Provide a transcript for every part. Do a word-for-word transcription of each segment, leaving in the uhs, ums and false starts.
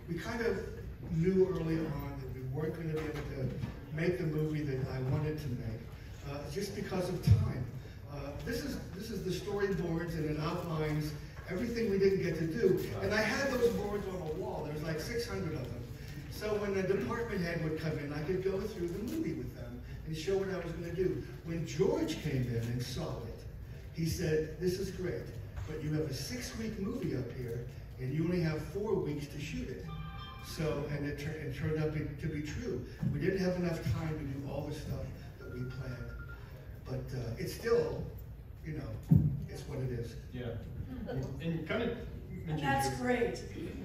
we kind of knew early on that we weren't going to be able to make the movie that I wanted to make, uh, just because of time. Uh, this is this is the storyboards, and it outlines everything we didn't get to do. And I had those boards on the wall. There's like six hundred of them. So when the department head would come in, I could go through the movie with them and show what I was going to do. When George came in and saw it, he said, "This is great, but you have a six-week movie up here, and you only have four weeks to shoot it." So, and it, tur it turned out be, to be true. We didn't have enough time to do all the stuff that we planned. But uh, it's still, you know, it's what it is. Yeah. And kind of and that's great.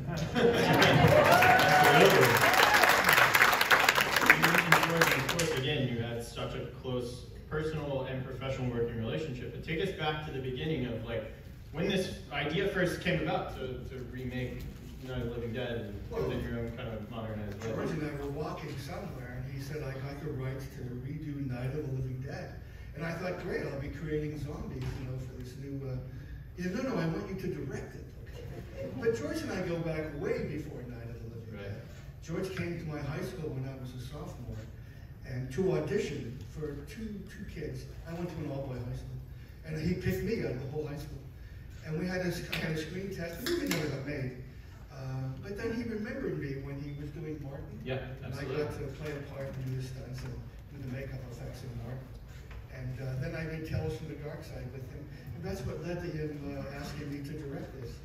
Of course, again, you had such a close personal and professional working relationship. But take us back to the beginning of like when this idea first came about to, to remake Night of the Living Dead and well, put in your own kind of modernized way. George and I were walking somewhere, and he said, "I got the rights to redo Night of the Living Dead." And I thought, great, I'll be creating zombies, you know, for this new. Uh, he said, "No, no, I want you to direct it." Okay. But George and I go back way before Night of the Living Right. Dead. George came to my high school when I was a sophomore, and to audition for two two kids. I went to an all-boy high school, and he picked me out of the whole high school. And we had a, I had a screen test. The movie never got made. Uh, but then he remembered me when he was doing Martin. Yeah, absolutely. And I got to play a part and do the stunts and do the makeup effects in Martin. And uh, then I did Tales from the Dark Side with him. And that's what led to him uh, asking me to direct this.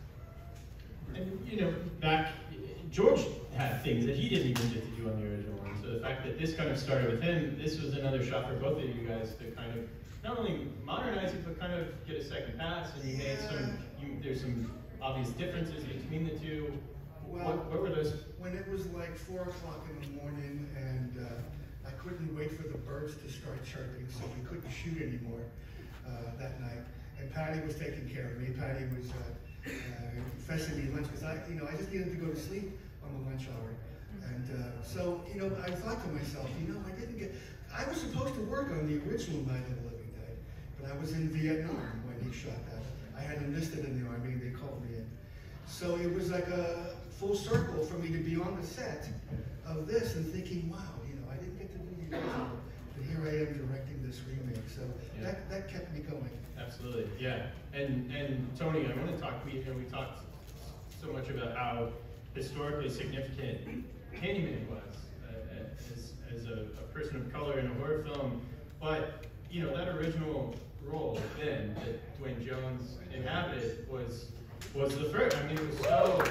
And, you know, back, George had things that he didn't even get to do on the original one. So the fact that this kind of started with him, this was another shot for both of you guys to kind of not only modernize it, but kind of get a second pass. And you yeah. made some, you, there's some obvious differences between the two. Well, what, what were those? When it was like four o'clock in the morning and uh, I couldn't wait for the birds to start chirping, so we couldn't shoot anymore uh, that night. And Patty was taking care of me. Patty was uh, uh, fessing me lunch because I, you know, I just needed to go to sleep on the lunch hour. And uh, so, you know, I thought to myself, you know, I didn't get, I was supposed to work on the original Night of the Living Dead, but I was in Vietnam when he shot that. I had enlisted in the Army and they called me in. So it was like a full circle for me to be on the set of this and thinking, wow, you know, I didn't get to do the original, but here I am directing this remake. So yeah. that, that kept me going. Absolutely, yeah. And and Tony, I want to talk, we, you know, we talked so much about how historically significant Candyman was uh, as, as a, a person of color in a horror film. But, you know, that original role then that Dwayne Jones inhabited was was the first. I mean, it was so.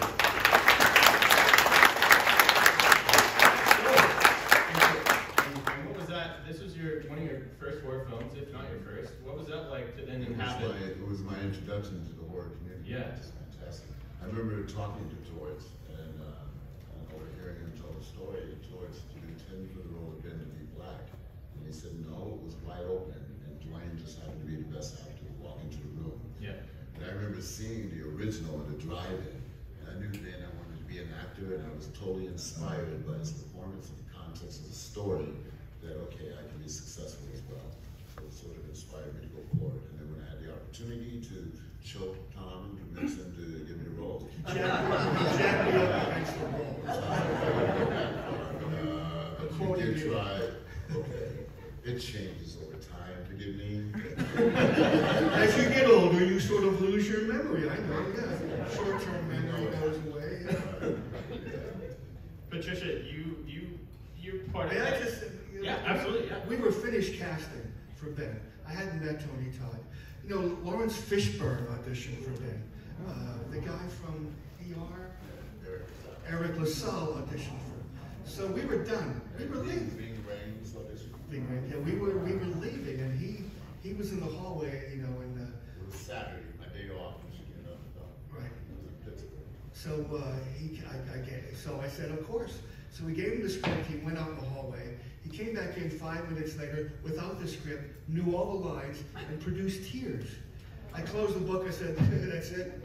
And what was that? This was your one of your first horror films, if not your first. What was that like to then inhabit? It was my, it was my introduction to the horror community. Yeah, it's fantastic. I remember talking to George and, uh, and overhearing him tell the story. George, do you intend for the role again to be black? And he said no, it was wide open, and Dwayne just happened to be the best actor to walk into the room. Yeah. And I remember seeing the original at the drive-in, and I knew then I wanted to be an actor, and I was totally inspired by his performance and the context of the story, that okay, I can be successful as well. So it sort of inspired me to go forward. And then when I had the opportunity to choke Tom and convince him to give me the role, Jack me up against the wall. Uh, but you did try. Okay, it changes over time, forgive me. As you get older, you sort of lose your memory. I know, yeah. Short-term memory goes away. Yeah. Patricia, you you you're part of I that. just, you know, Yeah, absolutely. Yeah. We were finished casting for Ben. I hadn't met Tony Todd. You know, Lawrence Fishburne auditioned for Ben. Uh, the guy from E R, Eric LaSalle auditioned for him. So we were done. We were leaving. Bing Raines audition. Bing Raines. Yeah, we were we were leaving, and he he was in the hallway. You know, in the. It was Saturday, my day off, you know. Right. It was in Pittsburgh. So uh, he, I, I gave, so I said, of course. So we gave him the script. He went out in the hallway. He came back in five minutes later without the script, knew all the lines, and produced tears. I closed the book. I said, "That's it."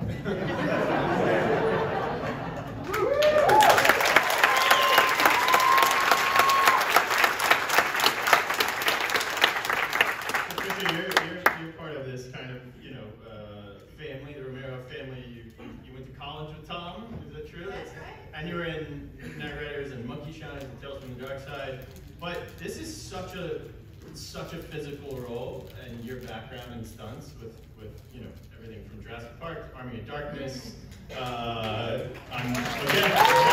Patricia, you're, you're, you're part of this kind of, you know, uh, family, the Romero family. You, you, you went to college with Tom. Is that true? That's right. and you were in Night Riders and Monkey Shines and Tales from the Dark Side. But this is such a such a physical role, and your background in stunts with with you know everything from Jurassic Park, to Army of Darkness. Uh, I'm again.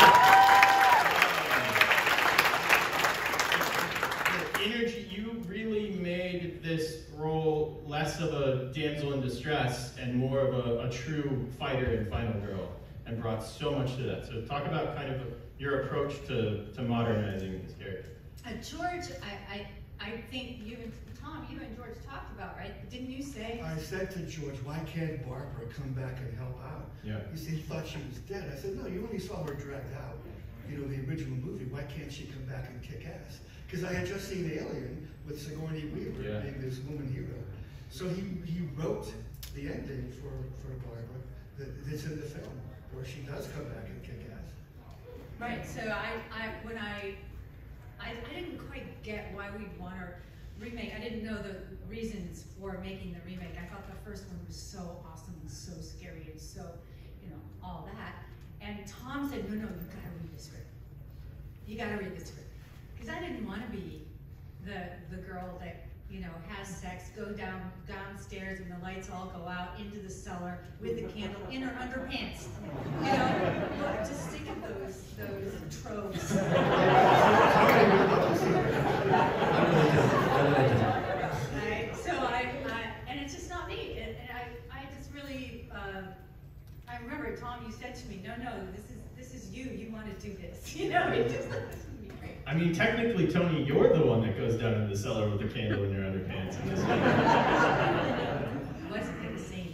The energy, you really made this role less of a damsel in distress and more of a, a true fighter and final girl, and brought so much to that. So talk about kind of a, your approach to, to modernizing this character. Uh, George, I, I, I think you and Tom, you and George talked about, right? Didn't you say? I said to George, why can't Barbara come back and help out? Yeah. He said he thought she was dead. I said, no, you only saw her dragged out. You know, the original movie, why can't she come back and kick ass? Because I had just seen Alien with Sigourney Weaver Yeah. being this woman hero. So he, he wrote the ending for, for Barbara that, that's in the film, where she does come back and kick ass. Right, so I, I when I, I, I didn't quite get why we'd want to remake. I didn't know the reasons for making the remake. I thought the first one was so awesome and so scary and so, you know, all that. And Tom said, no, no, you gotta read the script. You gotta read the script. Because I didn't want to be the the girl that, you know, has sex, go down downstairs and the lights all go out into the cellar with the candle in her underpants. You know, look, just think of those those tropes. Right? So I, I, and it's just not me. And, and I, I just really, um, I remember Tom, you said to me, no, no, this is this is you. You want to do this. You know, it just this is me. Right? I mean, technically, Tony, you're the one that goes down in the cellar with the candle in your underpants. In this Wasn't gonna say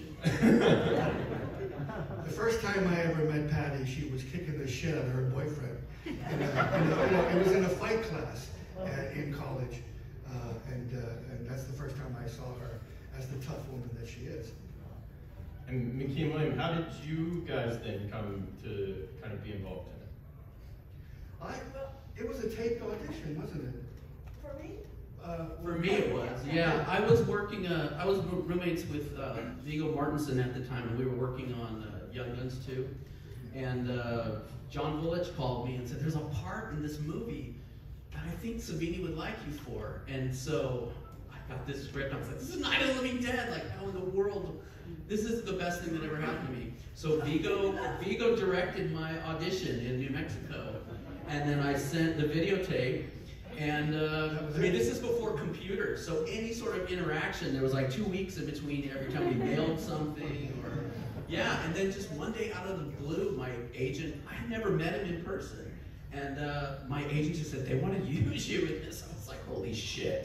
The first time I ever met Patty, she was kicking the shit out of her boyfriend. In a, in a, you know, it was in a fight class uh, in college, uh, and uh, and that's the first time I saw her as the tough woman that she is. And Mickey and William, how did you guys then come to kind of be involved in it? I, it was a taped audition, wasn't it? For me? Uh, For me it was, yeah. I was working, uh, I was roommates with uh, Viggo Mortensen at the time, and we were working on uh, Young Guns two. And uh, John Vulich called me and said, there's a part in this movie that I think Savini would like you for. And so I got this script, I was like, this is Night of the Living Dead, like how in the world, this is the best thing that ever happened to me. So Viggo, Viggo directed my audition in New Mexico. And then I sent the videotape, and uh, I mean, this is before computers, so any sort of interaction, there was like two weeks in between every time we mailed something, or, yeah, and then just one day out of the blue, my agent, I had never met him in person, and uh, my agent just said, they want to use you in this. I was like, holy shit.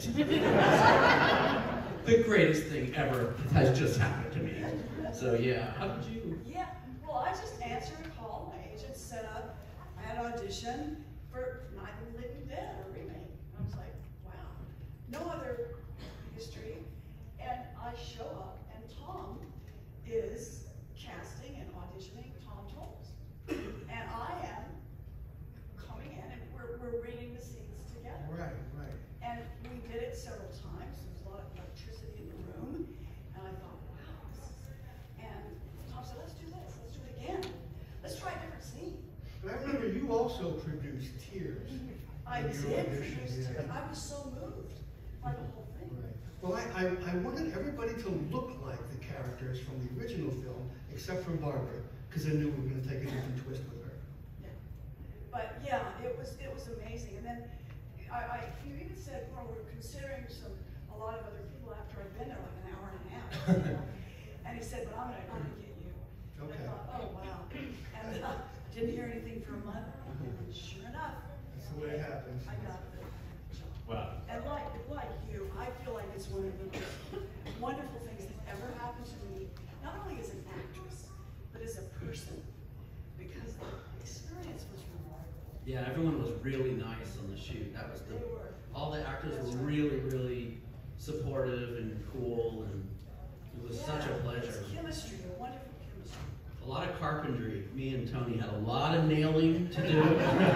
The greatest thing ever has just happened to me. So yeah, how did you? Yeah, well, I just answered a call. My agent set up an audition for Night of the Living Dead, a remake. And I was like, wow, no other history. And I show up, and Tom is casting and auditioning Tom Tolles. And I am coming in, and we're, we're reading the scenes together. Right, right. And we did it several times. There was a lot of electricity in the room. And I thought, wow, this is... And Tom said, let's do this. Let's do it again. Let's try a different scene. But I remember you also produced Tears. I in did your audition, produce yeah. it. I was so moved by the whole thing. Right. Well, I, I, I wanted everybody to look like the characters from the original film, except for Barbara, because I knew we were going to take a different twist with her. Yeah. But yeah, it was it was amazing. And then I, I you even said, well, we're considering some a lot of other people after I'd been there like an hour and a half. You know? And he said, but I'm gonna I'm gonna get you. Okay. And I thought, oh wow. And uh, didn't hear anything for a month. And sure enough, That's the way it happens. I got the job. Wow. And like, like you, I feel like it's one of the most wonderful things that ever happened to me, not only as an actress, but as a person, because the experience was remarkable. Yeah, everyone was really nice on the shoot. That was the, They were. all the actors That's were right. really, really supportive and cool, and it was such a Yeah, pleasure. it's chemistry, a wonderful chemistry. A lot of carpentry. Me and Tony had a lot of nailing to do.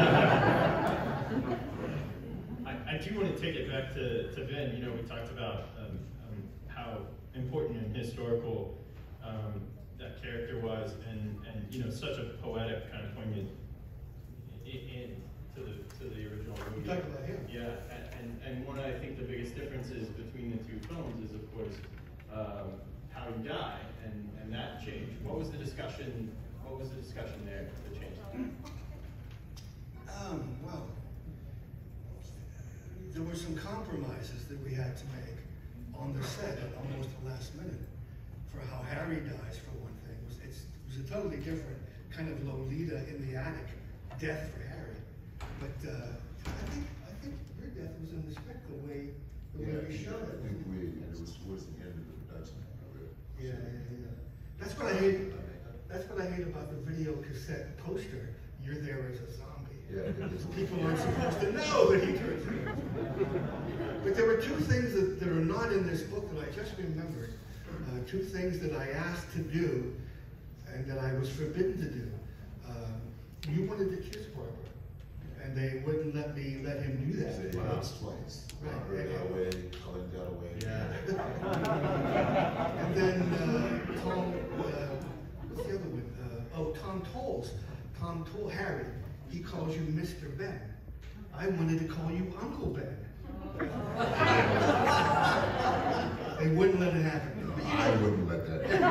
I, I do want to take it back to, to Ben. You know, we talked about um, um, how important and historical um, that character was, and, and you know, such a poetic, kind of poignant in, in to the to the original movie. You talk about him. Yeah, and, and and one I think the biggest differences between the two films is of course um, how you die and and that change. What was the discussion? What was the discussion there that changed? Um, well, there were some compromises that we had to make on the set at almost the last minute for how Harry dies, for one thing. It was, it's, it was a totally different kind of Lolita in the attic death for Harry. But uh, I think I think your death was in the script the way the way Yeah, we showed I it. think we, and it was towards the end of the production. Yeah, yeah, yeah. That's what I hate. That's what I hate about the video cassette poster. You're there as a zombie. Yeah, it is. People aren't supposed to know that he turns into a zombie. But there were two things that, that are not in this book that I just remembered. Uh, two things that I asked to do and that I was forbidden to do. Uh, you wanted to kiss Barbara, and they wouldn't let me let him do that. Say Wow. once, twice. Right. Robert got away, Cullen got away. Yeah. And then uh, Tom, uh, what's the other one? Uh, oh, Tom Tolles. Tom told Harry, he calls you Mister Ben. I wanted to call you Uncle Ben. They wouldn't let it happen. No, I wouldn't let that happen.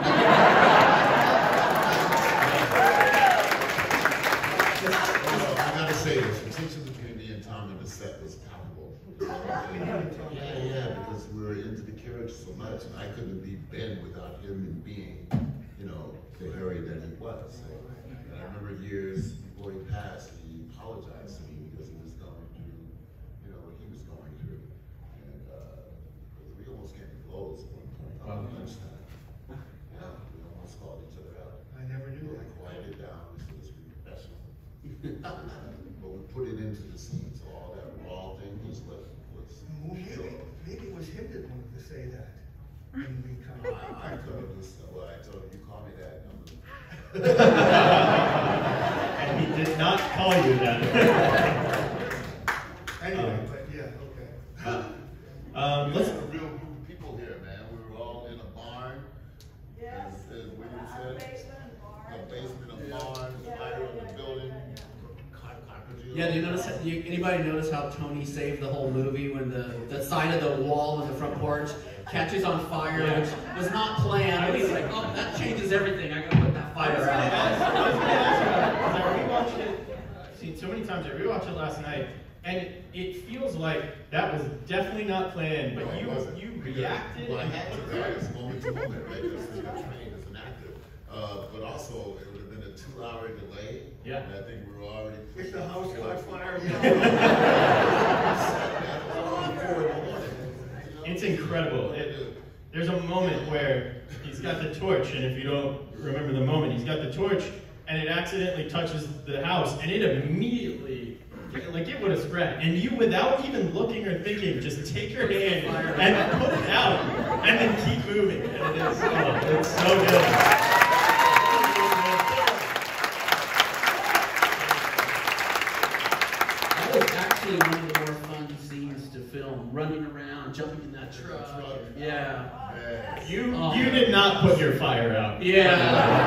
Well, I gotta say this, the tension between me and Tom in the set was palpable. Yeah, yeah, because we were into the character so much, and I couldn't be Ben without him being, you know, the Harry that he was. And I remember years before he passed, he apologized to me because he was going through, you know, what he was going through. And uh, we almost came to blows at one point on lunchtime. Yeah, we almost called each other out. I never knew We that. quieted down, we said, let's be professional. But we put it into the scene, so all that raw thing was what was. Well, maybe, maybe it was him that wanted to say that. When we come I, I told him this, well, I told him, you call me that. And he did not call you that. Anyway, Um, but yeah, okay. Uh, um, We let's. had a real group of people here, man. We were all in a barn. Yes. As, as William A said, basement and barn. a basement, a barn, Yeah, fire yeah, in the yeah, building. yeah, yeah. cock- cockroaches. Yeah, do you notice? Do you, anybody notice how Tony saved the whole movie when the, the side of the wall in the front porch catches on fire, Yeah. which was not planned. And he's like, "Oh, that changes everything. I gotta put that I was fire gonna out." ask- I was gonna ask you about it, 'cause I rewatched it. I've seen so many times. I rewatched it last night, and it, it feels like that was definitely not planned. But No, it you wasn't. you Because- reacted. Well, I and had to, put right? through. It's moment to moment, right? Because you're trained as an actor. Uh, but also, it would have been a two-hour delay. Yeah. And I think we were already. If the house caught fire, It's incredible. It, there's a moment where he's got the torch, and if you don't remember the moment, he's got the torch, and it accidentally touches the house, and it immediately, like it would have spread. And you, without even looking or thinking, just take your hand and put it out, and then keep moving. And it is, oh, it's so good. That was actually one of the more fun scenes to film, running around, jumping in that truck. truck. Yeah. Man. You, Oh. you did not put your fire out. Yeah.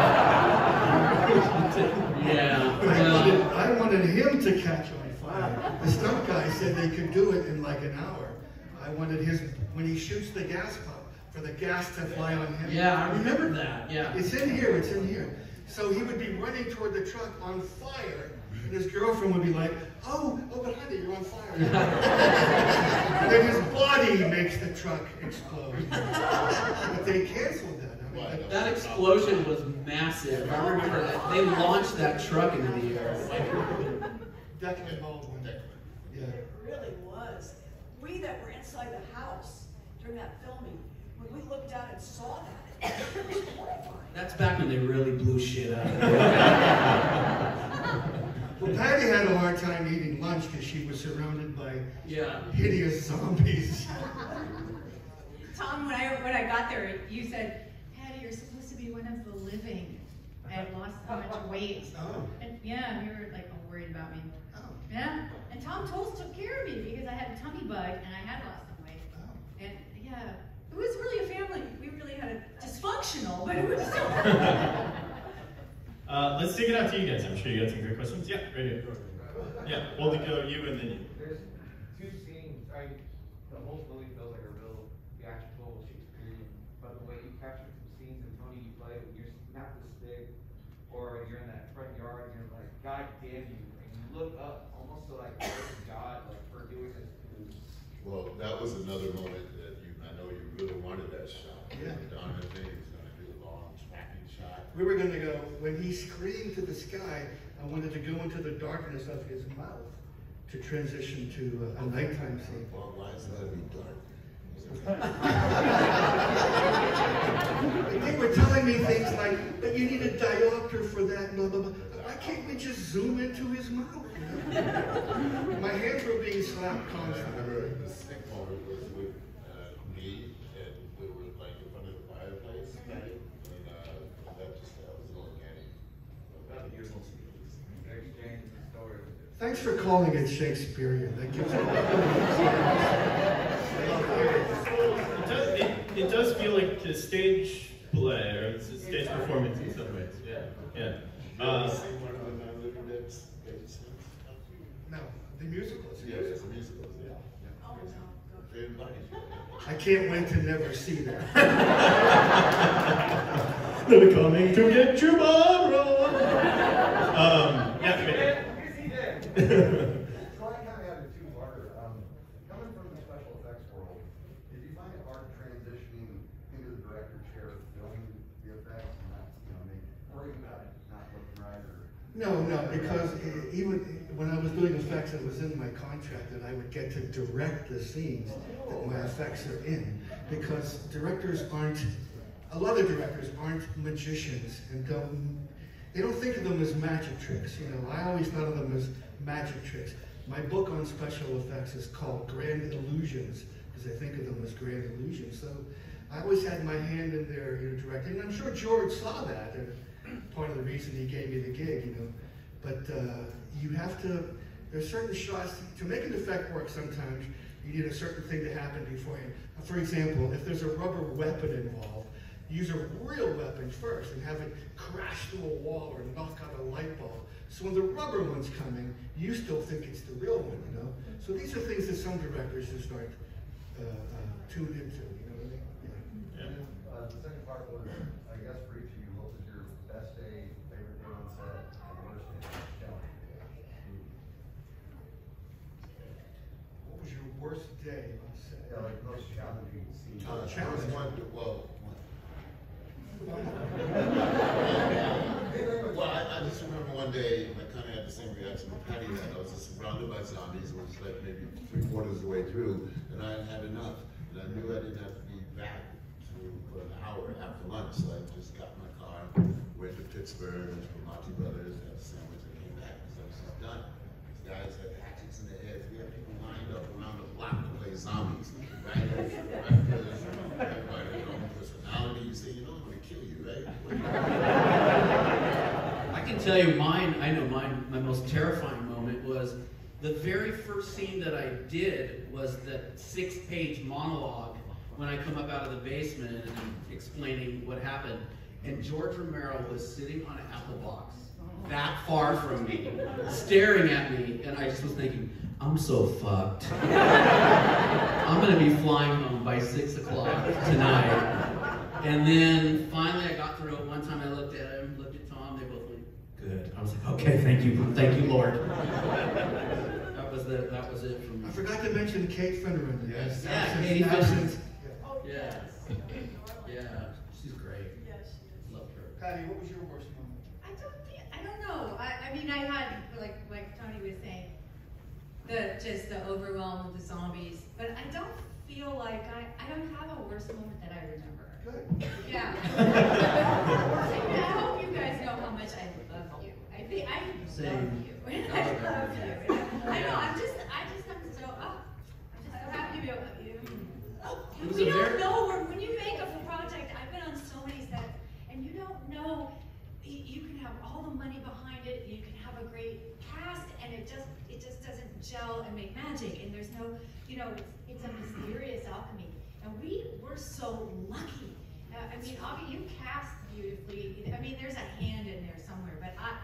yeah. I Well, wanted, I wanted him to catch on fire. The stunt guy said they could do it in like an hour. I wanted his, when he shoots the gas pump, for the gas to fly on him. yeah, I remember that. Yeah. It's in here, it's in here. So he would be running toward the truck on fire, and his girlfriend would be like, oh, oh, but honey, you're on fire. And then his body makes the truck explode. But they canceled that. I mean, Why? that- That explosion was massive. I remember that. They launched that truck into the air. Declan Baldwin. Yeah. It really was. We that were inside the house during that filming, when we looked out and saw that, it was horrifying. That's back when they really blew shit up. Well, Patty had a hard time eating lunch because she was surrounded by Yeah. hideous zombies. Tom, when I when I got there, you said, Patty, you're supposed to be one of the living. I had lost so much weight. Oh. And yeah, you were like all worried about me. Oh. Yeah. And Tom Tolles took care of me because I had a tummy bug and I had lost some weight. Oh. And yeah, it was really a family. We really had a dysfunctional, but it was so Uh, let's take it out to you guys. I'm sure you got some great questions. Yeah, right here. Yeah, well, to go you and then you. There's two scenes. I the whole movie feels like a real theatrical Shakespearean, but the way you capture some scenes and Tony, you play when you're not this big, or you're in that front yard and you're like, God damn you, and you look up almost to like God, like for doing this. Well, that was another moment that you, I know you really wanted that shot. Yeah. Don and Vinny was gonna do a long tracking shot. We were going to go, when he screamed to the sky, I wanted to go into the darkness of his mouth to transition to a, a nighttime scene. Well, why is it gotta be dark? They were telling me things like, but you need a diopter for that, blah, blah, blah. Why can't we just zoom into his mouth? You know? My hands were being slapped I constantly. remember the sick moment was with uh, me, and we were like in front of the fireplace, right? And uh, that just, that was organic. About a year since we did this. Exchange the story. Thanks for calling it Shakespearean. That gives it It does, it, it does feel like a stage play, or it's a stage performance in some ways. Yeah, yeah. Did you ever Uh, see one of the non-living dead stage scenes? No, the musicals. Yeah, it's a musical, yeah. Oh, no. They invited you. I can't wait to never see that. They're coming to get you, Barbara. Um, yeah, Yes, he did. So I kind of had a two-parter. Um, coming from the special effects world, did you find it hard transitioning into the director chair, filming the effects, and not, you know, maybe worrying about it not looking right, or? No, no, because e- even when I was doing effects, it was in my contract that I would get to direct the scenes that my effects are in. Because directors aren't, a lot of directors aren't magicians and don't, they don't think of them as magic tricks. You know, I always thought of them as magic tricks. My book on special effects is called Grand Illusions, because I think of them as grand illusions. So I always had my hand in there, you know, directing. And I'm sure George saw that, and part of the reason he gave me the gig, you know. But uh, you have to, there's certain shots, to make an effect work sometimes, you need a certain thing to happen beforehand. For example, if there's a rubber weapon involved, use a real weapon first and have it crash through a wall or knock out a light bulb. So when the rubber one's coming, you still think it's the real one, you know? So these are things that some directors just aren't uh, uh, tuned into, you know what I mean? Yeah. Yeah. Uh, the second part was, I guess for each of you, what was your best day, favorite day on set, and worst day, challenging day? What was your worst day on set? Yeah, like most challenging scene. Uh, challenge. there was one, well, Wow. well, I, I just remember one day, I kind of had the same reaction that Patty had. I was just surrounded by zombies. It was like maybe three quarters of the way through, and I had had enough. And I knew I didn't have to be back to, for an hour after lunch, so I just got in my car, went to Pittsburgh, went to Monty Brothers, had a sandwich, and came back because I was just done. These guys had hatchets in their heads. We had people lined up around the block to play zombies, right? Right? Because everybody had their own personality. You say, you know, I'm going to kill you, right? I can tell you mine, I know mine, my most terrifying moment was the very first scene that I did was that six-page monologue when I come up out of the basement and explaining what happened. And George Romero was sitting on an apple box that far from me, staring at me, and I just was thinking, I'm so fucked. I'm gonna be flying home by six o'clock tonight. And then finally I got through it. One time I looked at him, looked at Tom, they both went, good. I was like, okay, thank you, thank you, Lord. That was the, that was it from I me. forgot to mention Kate Finneran. Yes. Yeah, Absence- Katie Finneran. absence- yeah. Oh, Yeah. yes. Yeah, she's great. Yes, she is. Loved her. Patty, what was your worst moment? I don't think, I don't know. I, I mean, I had, like, like Tony was saying, the, just the overwhelm of the zombies, but I don't feel like, I, I don't have a worst moment that I remember. Good. Yeah. I hope you guys know how much I love you. I think, I Same. love you. I love you. I know, I'm just, I just, I'm so, oh, I'm just so happy to be with you. It was We a don't very- know, where- when you make a project, I've been on so many sets, and you don't know, y- you can have all the money behind it, you can have a great cast, and it just, it just doesn't gel and make magic, and there's no, you know, it's, it's a mysterious alchemy. And we were so lucky. Uh, I mean, Avi, you cast beautifully. I mean, there's a hand in there somewhere, but I,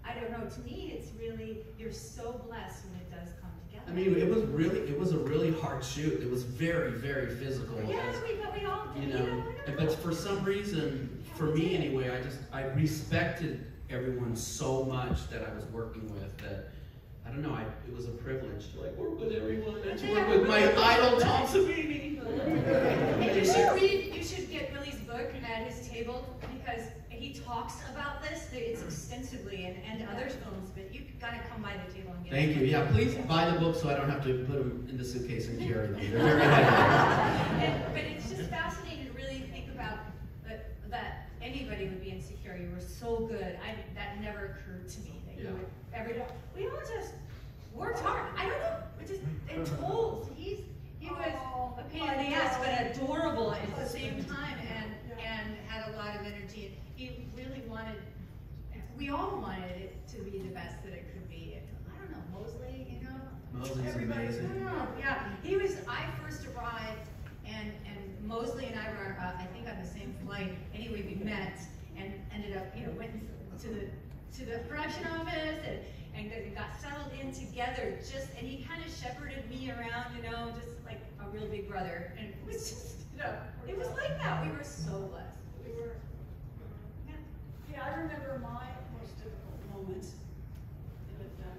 I don't know, to me, it's really, you're so blessed when it does come together. I mean, it was really, it was a really hard shoot. It was very, very physical. Yeah, as, we, but we all did, you you know, know, I don't but know. for some reason, for me anyway, I just, I respected everyone so much that I was working with that, I don't know, I, it was a privilege to like work with everyone and to work with my idol, Tom Savini. And you should read, you should get Billy's book at his table, because he talks about this, it's extensively, and, and other films, but you've got to come by the table and get Thank it. you. Yeah, please buy the book so I don't have to put them in the suitcase and carry them. They're very heavy. And, but it's just fascinating to really think about that, that anybody would be insecure. You were so good. I, that never occurred to me. That Yeah. you would every day. We all just worked hard. I don't know. We just and told. He's he was Oh, a pain in the ass, but adorable at the same time, and and had a lot of energy. He really wanted. We all wanted it to be the best that it could be. I don't know, Mosley, you know. Mosley's Everybody- amazing. Oh, yeah, he was. I first arrived, and and Mosley and I were, uh, I think, on the same flight. Anyway, we met and ended up, you know, went to the to the production office and and got settled in together. Just and he kind of shepherded me around, you know, just like a real big brother. And it was just, you know, it was like that. We were so blessed. We were, Yeah. yeah, I remember my most difficult moment. And, um,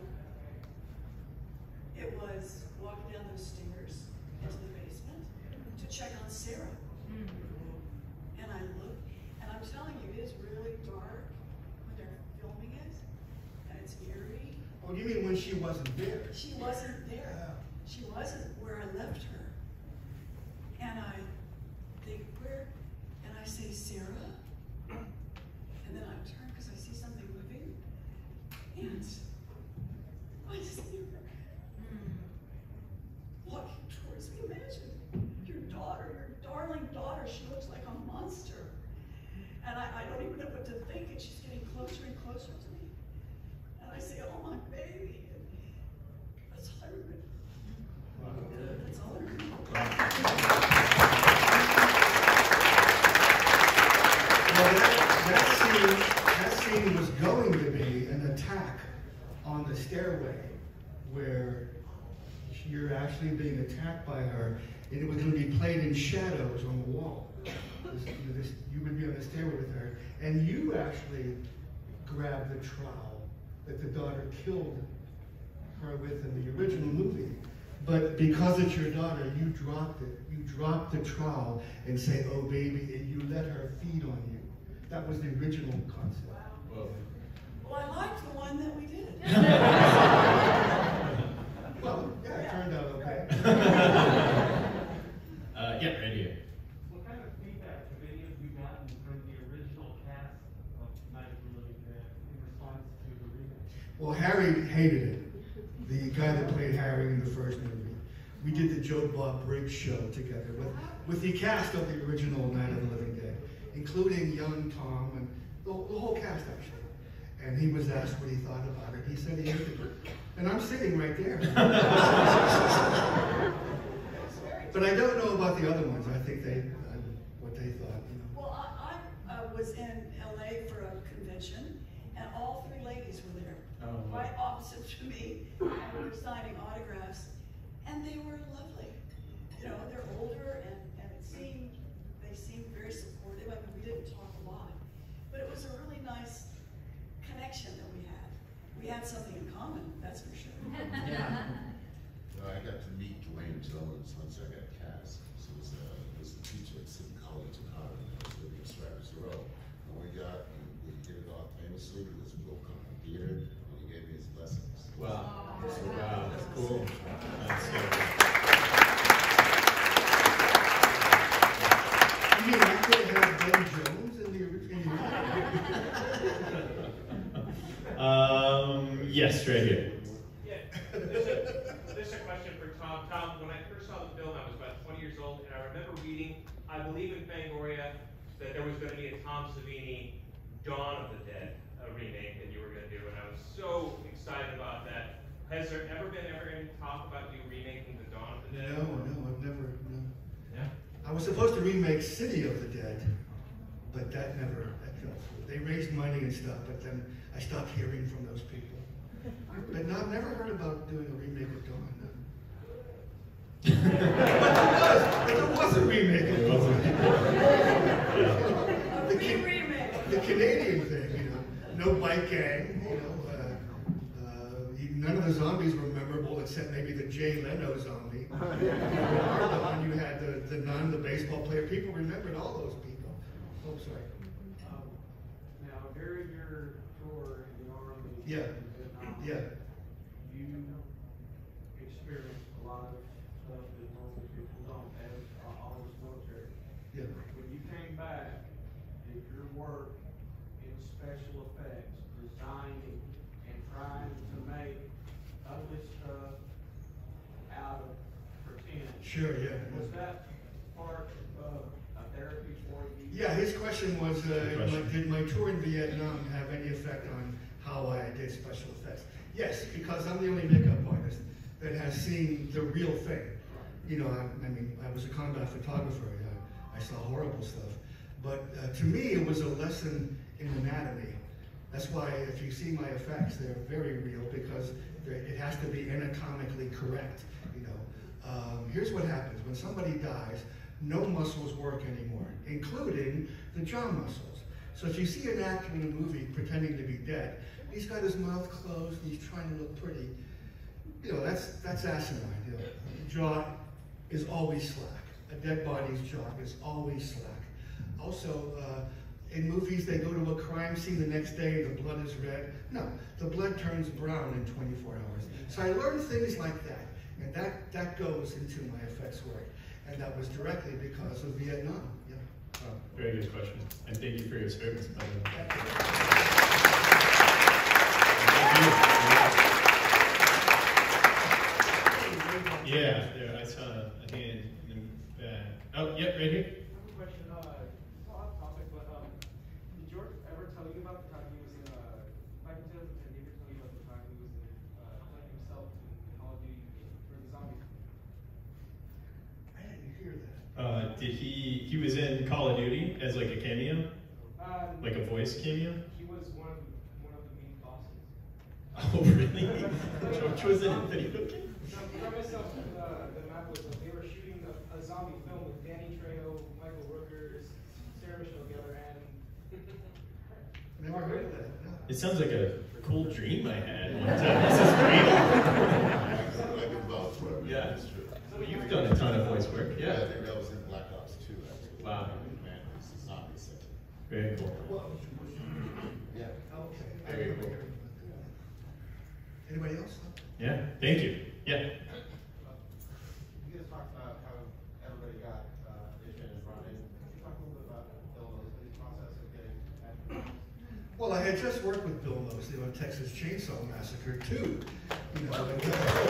it was walking down those stairs into the basement to check on Sarah. Mm. And I looked, and I'm telling you, it is really dark when they're filming it, and it's eerie. Oh, you mean when she wasn't there? She wasn't there. She wasn't where I left her. And I think, where? And I say, Sarah? And then I turn because I see something moving. And I just see her Mm. walking towards me. Imagine your daughter, your darling daughter. She looks like a monster. And I, I don't even know what to think. And she's getting closer and closer to me. And I say, oh, my baby. And that's all I remember. That's all I remember. Well, that, that scene, that scene was going to be an attack on the stairway, where you're actually being attacked by her, and it was going to be played in shadows on the wall. This, you, know, this, you would be on the stairway with her, and you actually grabbed the trowel that the daughter killed her with in the original movie. But because it's your daughter, you dropped it. You dropped the trowel and say, oh baby, and you let her feed on you. That was the original concept. Whoa. Well, I liked the one that we did. Well, yeah, it turned out okay. uh, yeah, right here. What kind of feedback have any of you gotten from the original cast of Night of the Living Dead in response to the remake? Well, Harry hated it. The guy that played Harry in the first movie. We did the Joe Bob Briggs show together with, with the cast of the original Night of the Living Dead, including young Tom and the, the whole cast actually. And he was asked what he thought about it. He said he hated it. And I'm sitting right there. But I don't know about the other ones. I think they, uh, what they thought, you know. Well, I, I uh, was in L A for a convention, and all three ladies were there, Oh, wow. right opposite to me, and we were signing autographs, and they were lovely. You know, they're older, and, and it seemed, they seemed very supportive. I mean, we didn't talk a lot, but it was a really nice connection that we had. We had something in common, that's for sure. Yeah. Well, I got to meet Dwayne Jones once I got cast. So it was, uh, it was a teacher at City College in Harlem. I was living in Stratford's Row. And we got, we, we did it all famously because we broke up in theater, and he gave me his lessons. Wow. Oh, Wow, that's cool. That's so You mean I could have Ben Jones in the original? Um, yes, right here. Yeah, this is, this is a question for Tom. Tom, when I first saw the film, I was about twenty years old, and I remember reading, I believe in Fangoria, that there was going to be a Tom Savini Dawn of the Dead a remake that you were going to do, and I was so excited about that. Has there ever been ever any talk about you remaking the Dawn of the Dead? No, no, I've never, no. Yeah. I was supposed to remake City of the Dead, but that never, that fell through. They raised money and stuff, but then I stopped hearing from those people. But no, I've never heard about doing a remake of Dawn. No. There was a remake of Dawn. the, Ca- the Canadian thing, you know, no bike gang, you know. Uh, uh, none of the zombies were memorable except maybe the Jay Leno zombie. And you had the, the nun, the baseball player. People remembered all those people. Oh, sorry. Um, now, during your tour in the Army, Yeah. in Vietnam, Yeah. you experienced a lot of stuff that normal people don't, as uh, all this military. Yeah. When you came back, did your work in special effects, designing and trying to make ugly stuff out of pretend? Sure, yeah. Was that part of a therapy for you? Yeah, his question was, uh, my, did my tour in Vietnam have any effect on how I did special effects? Yes, because I'm the only makeup artist that has seen the real thing. You know, I, I mean, I was a combat photographer. I, I saw horrible stuff. But uh, to me, it was a lesson in anatomy. That's why if you see my effects, they're very real because it has to be anatomically correct. You know, um, here's what happens when somebody dies. No muscles work anymore, including the jaw muscles. So if you see an actor in a movie pretending to be dead, he's got his mouth closed and he's trying to look pretty. You know, that's that's asinine. You know, the jaw is always slack. A dead body's jaw is always slack. Also, uh, in movies, they go to a crime scene the next day, the blood is red. No, the blood turns brown in twenty-four hours. So I learned things like that, and that, that goes into my effects work. And that was directly because of Vietnam. Yeah. Oh, very good question. And thank you for your service, by the way. Yeah, there, I saw a hand in the back. Oh, yep, right here. I have a question, uh, off topic, but um, did George ever tell you about the time he was in, uh, back in twenty ten, did he ever tell you about the time he was in, uh, playing himself in Call of Duty for the zombies? I didn't hear that. Uh, did he, he was in Call of Duty as like a cameo? Um, Like a voice cameo? He was one of, one of the main bosses. Oh, really? George was in a video game? The premise of uh, the map was that they were shooting a, a zombie film with Danny Trejo, Michael Rooker, Sarah Michelle Gellar, and Never heard of that. No. It sounds like a cool dream I had one time. This is great. I can vouch for it. Yeah. It's true. Well, you've done a ton of voice work. Yeah, I Yeah. think that was in Black Ops two, actually. Wow. Man, this is not the same. Very cool. Yeah. Okay. I Very never cool. heard about that. Anybody else? Yeah. Thank you. Yeah. You guys talked about how everybody got uh, audition and brought in. Can you talk a little bit about Bill Mosley's process of getting actors? Well, I had just worked with Bill Mosley on Texas Chainsaw Massacre too. You know, and, uh,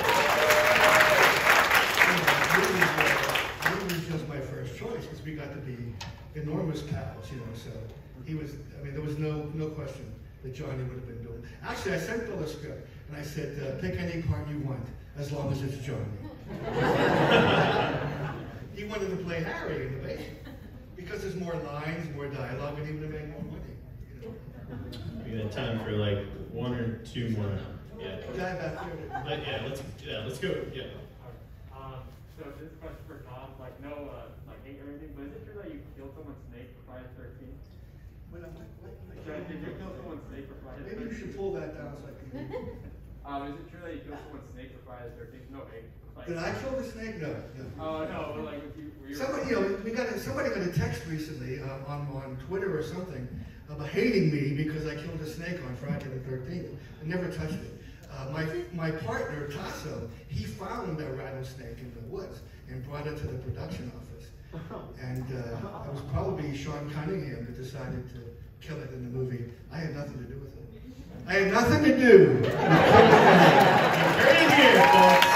you know, he was, uh, he was just my first choice because we got to be enormous pals, you know. So he was. I mean, there was no no question that Johnny would have been Bill. Actually, I sent Bill a script and I said, uh, pick any part you want as long as it's Johnny. He wanted to play Harry in the basement because there's more lines, more dialogue, and he would have made more money. You know. We got time for like one or two more. Yeah. Guy back there. But yeah, let's yeah, let's go. Yeah. Um, so this question for Tom, like no, uh, like hate or anything, but is it true that you killed someone's snake for Friday the thirteenth? Wait, I'm like, what? Did you kill someone's snake for Friday the Maybe you thirteenth? should pull that down so I can hear you. Um, is it true that you killed someone's snake for Friday the thirteenth? No hate. Like, Did I kill the snake? No, no. Oh no, but like if you, were you Somebody, you know, we got a, somebody got a text recently uh, on on Twitter or something about hating me because I killed a snake on Friday the thirteenth. I never touched it. Uh, my my partner Tasso, he found a rattlesnake in the woods and brought it to the production office. And uh, it was probably Sean Cunningham that decided to kill it in the movie. I had nothing to do with it. I had nothing to do with killing it. You're in here, folks.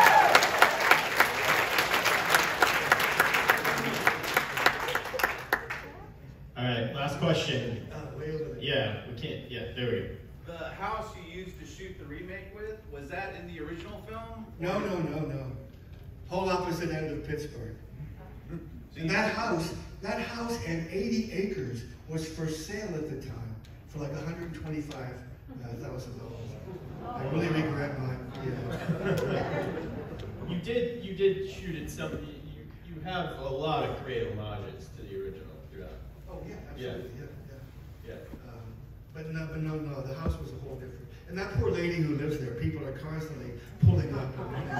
All right, last question. Uh, way over there. Yeah, we can't. Yeah, there we go. The house you used to shoot the remake with, was that in the original film? No, no, no, no. Whole opposite end of Pittsburgh. So And you- that house, that house and eighty acres was for sale at the time for like one hundred twenty-five thousand dollars. I really regret my, yeah. You did, you did shoot at some, you, you have a lot of great homages to the original throughout. Oh, yeah, absolutely, yeah, yeah. Yeah. Um, but no, but no, no, the house was a whole different. And that poor lady who lives there, people are constantly pulling up and wanting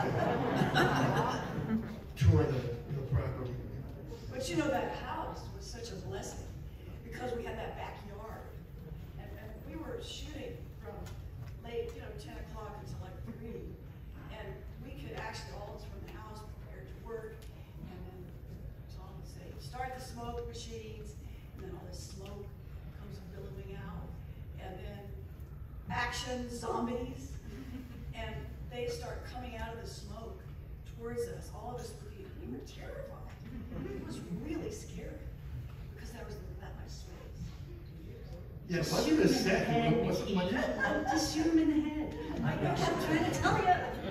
to tour the, the property. But you know, that house was such a blessing because we had that backyard. And, and we were shooting from late, you know, ten o'clock until like three. And we could actually, all of us from the house, prepared to work. And then Tom would say, start the smoke machines. And then all this smoke comes billowing out. And then action, zombies. And they start coming out of the smoke towards us. All of us would be, we were terrified. It was really scary because there was that much space. Yeah, it wasn't a set. It wasn't like Just shoot him in the head. I know, I'm trying to tell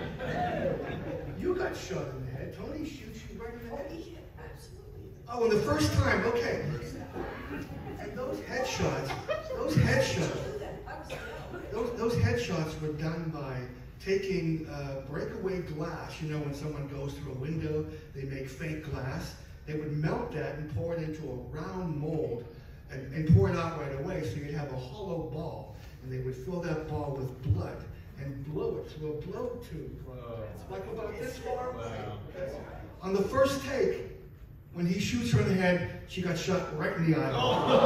you. You got shot in the head. Tony shoots you right in the head. Oh, he hit, absolutely. Oh, and the first time, okay. And those headshots, those headshots, those, those headshots were done by taking uh, breakaway glass. You know, when someone goes through a window, they make fake glass. They would melt that and pour it into a round mold and, and pour it out right away so you'd have a hollow ball. And they would fill that ball with blood and blow it through a blow tube. Whoa. It's like about this far away. Wow. On the first take, when he shoots her in the head, she got shot right in the eye.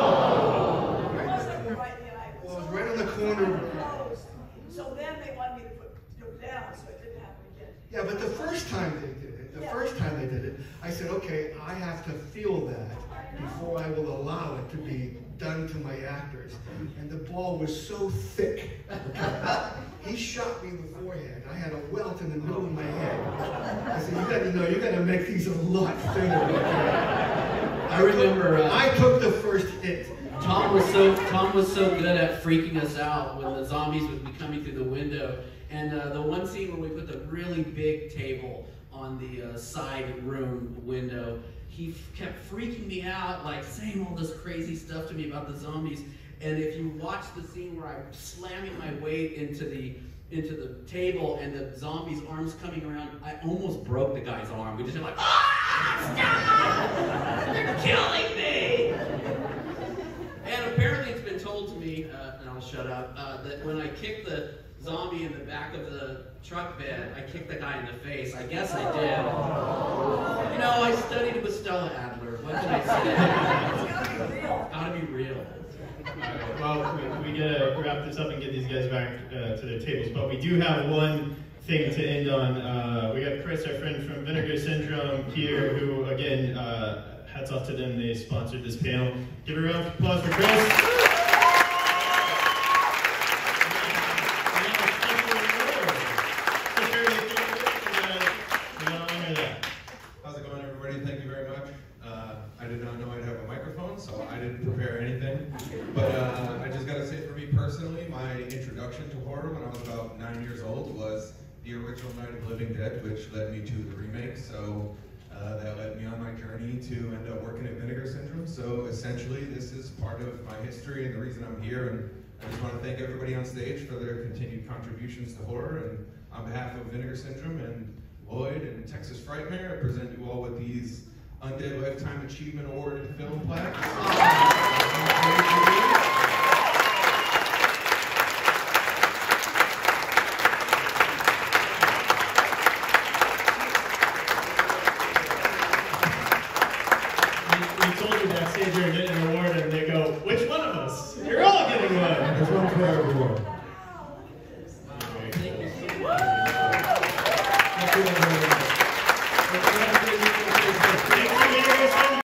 Oh. It wasn't right in the eye. Well, it was right in the corner. So then they wanted me to put you know, down so it didn't happen again. Yeah, but the first time they did it, the Yeah. first time they did it, I said, okay, I have to feel that before I will allow it to be done to my actors. And the ball was so thick. Okay? He shot me in the forehead. I had a welt in the middle of my head. I said, you got to know, you got to make these a lot thinner. Okay? I remember. Uh, I took the first hit. Tom was so Tom was so good at freaking us out when the zombies would be coming through the window. And uh, the one scene where we put the really big table on the uh, side room window, he f kept freaking me out, like saying all this crazy stuff to me about the zombies. And if you watch the scene where I'm slamming my weight into the into the table and the zombie's arms coming around, I almost broke the guy's arm. We just like, ah, stop! They're killing me! And apparently it's been told to me, uh, and I'll shut up, uh, that when I kicked the zombie in the back of the truck bed, I kicked the guy in the face. I guess I did. You know, I studied with Stella Adler. What can I say? It's gotta be real. Gotta be real. Alright, well, we, we gotta wrap this up and get these guys back uh, to their tables, but we do have one thing to end on. Uh, we got Chris, our friend from Vinegar Syndrome, here, who, again, uh, hats off to them, they sponsored this panel. Give a round of applause for Chris. How's it going, everybody? Thank you very much. Uh, I did not know I'd have a microphone, so I didn't prepare anything. But uh, I just gotta say, for me personally, my introduction to horror when I was about nine years old was the original Night of the Living Dead, which led me to the remake. So uh, that led me on my journey to end up working at Vinegar Syndrome. So essentially, this is part of my history and the reason I'm here. And I just want to thank everybody on stage for their continued contributions to horror. And on behalf of Vinegar Syndrome and Lloyd and Texas Frightmare, I present you all with these Undead Lifetime Achievement Award film plaques. We told you backstage you're getting an award, and they go, which one of us? You're all getting one. There's one for everyone. Wow, look at this. Thank you so much.